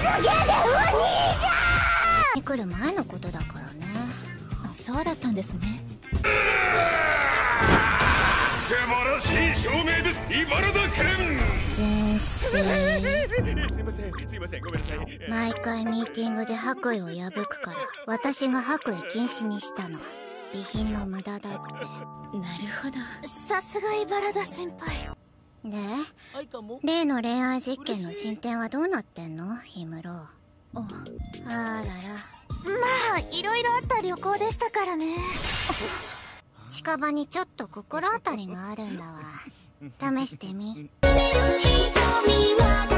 に来る前のことだからね。 そうだったんですね。 素晴らしい証明です、茨田君。 先生、 すいませんすいません、ごめんなさい。 毎回ミーティングで白衣を破くから私が白衣禁止にしたの。備品の無駄だって。 なるほど。 さすが茨田先輩で、例の恋愛実験の進展はどうなってんの、氷室。あらら、まあいろいろあった旅行でしたからね。近場にちょっと心当たりがあるんだわ。試してみ。